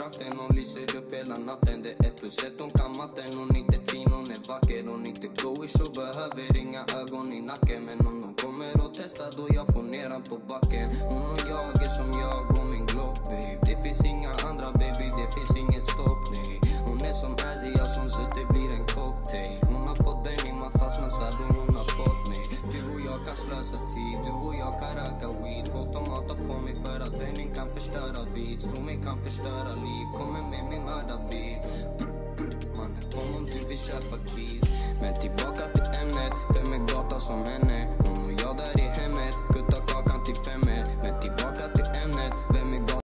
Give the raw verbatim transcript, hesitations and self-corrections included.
trakten. Hon lyser upp hela natten. Det är plus ett, hon kan matten. Hon är inte fin, hon är vacker. Hon är inte goish och behöver inga ögon i nacken. Men om hon kommer och testar då jag får ner han på backen. Hon och jag är som jag och min glock, babe. Det finns inga andra, baby, det finns inget stopp, nej. Hon är som Azia, som suttit blir en cocktail. Hon har fått Benny Matt fastna svärd och hon har fått mig. Du och jag kan slösa tid, du och jag kan röka weed. Folk de hatar på mig för att Benny kan förstöra beats. Tro mig kan förstöra liv, kommer med min mördarbil. Mannen, kom om du vill köpa keys. Men tillbaka till ämnet, vem är gata som henne?